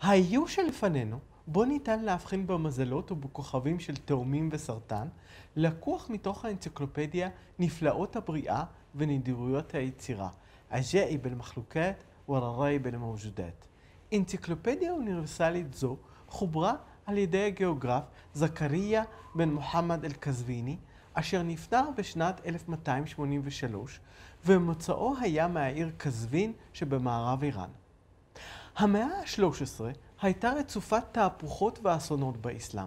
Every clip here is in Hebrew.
האיור שלפנינו, בו ניתן להבחין במזלות ובכוכבים של תאומים וסרטן, לקוח מתוך האנציקלופדיה נפלאות הבריאה ונדירויות היצירה, עג'איב אל-מחלוקת ורראיב אל-מווג'ודאת. אנציקלופדיה אוניברסלית זו חוברה על ידי הגיאוגרף זכריה בן מוחמד אל-קזוויני, אשר נפטר בשנת 1283, ומוצאו היה מהעיר קזווין שבמערב איראן. המאה ה-13 הייתה רצופת תהפוכות ואסונות באסלאם.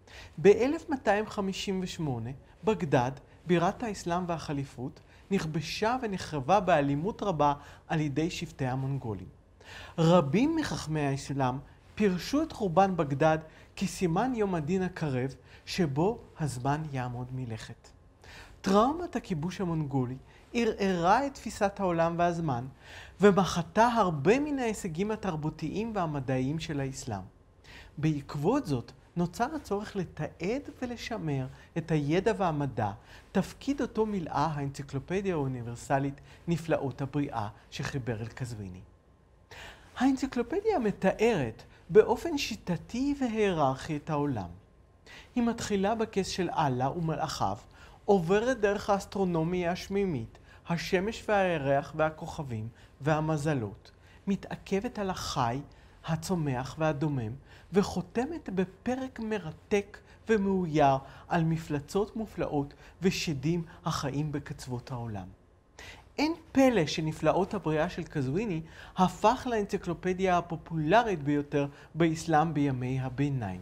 ב-1258 בגדד, בירת האסלאם והחליפות, נכבשה ונחרבה באלימות רבה על ידי שבטי המונגולים. רבים מחכמי האסלאם פירשו את חורבן בגדד כסימן יום הדין הקרב, שבו הזמן יעמוד מלכת. טראומת הכיבוש המונגולי ערערה את תפיסת העולם והזמן, ומחתה הרבה מן ההישגים התרבותיים והמדעיים של האסלאם. בעקבות זאת נוצר הצורך לתעד ולשמר את הידע והמדע, תפקיד אותו מילאה האנציקלופדיה האוניברסלית נפלאות הבריאה שחיבר אל-קזוויני. האנציקלופדיה מתארת באופן שיטתי והיררכי את העולם. היא מתחילה בכס של אללה ומלאכיו, עוברת דרך האסטרונומיה השמימית, השמש והירח והכוכבים והמזלות, מתעכבת על החי, הצומח והדומם, וחותמת בפרק מרתק ומאויר על מפלצות מופלאות ושדים החיים בקצוות העולם. אין פלא שנפלאות הבריאה של קזוויני הפך לאנציקלופדיה הפופולרית ביותר באסלאם בימי הביניים.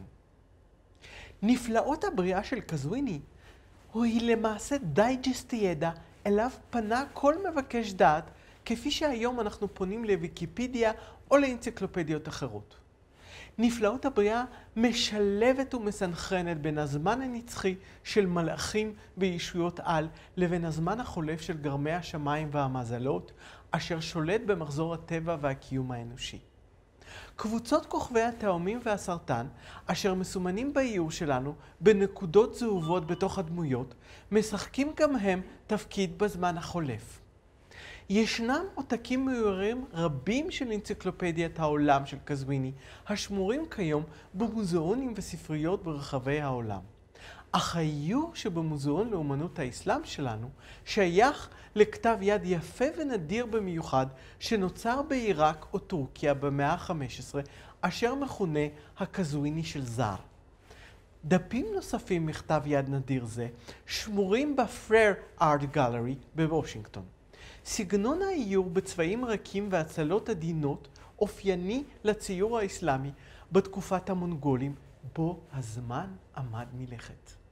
נפלאות הבריאה של קזוויני היא למעשה דייג'סט ידע אליו פנה כל מבקש דעת, כפי שהיום אנחנו פונים לוויקיפדיה או לאנציקלופדיות אחרות. נפלאות הבריאה משלבת ומסנכרנת בין הזמן הנצחי של מלאכים וישויות על לבין הזמן החולף של גרמי השמיים והמזלות, אשר שולט במחזור הטבע והקיום האנושי. קבוצות כוכבי התאומים והסרטן, אשר מסומנים באיור שלנו בנקודות זהובות בתוך הדמויות, משחקים גם הם תפקיד בזמן החולף. ישנם עותקים מאוירים רבים של אנציקלופדיית העולם של קזוויני, השמורים כיום במוזיאונים וספריות ברחבי העולם. אך האיור שבמוזיאון לאומנות האסלאם שלנו שייך לכתב יד יפה ונדיר במיוחד שנוצר בעיראק או טורקיה במאה ה-15, אשר מכונה הקזוויני של זר. דפים נוספים מכתב יד נדיר זה שמורים בפרייר ארט גלרי בוושינגטון. סגנון האיור בצבעים רכים והצלות עדינות אופייני לציור האסלאמי בתקופת המונגולים, בו הזמן עמד מלכת.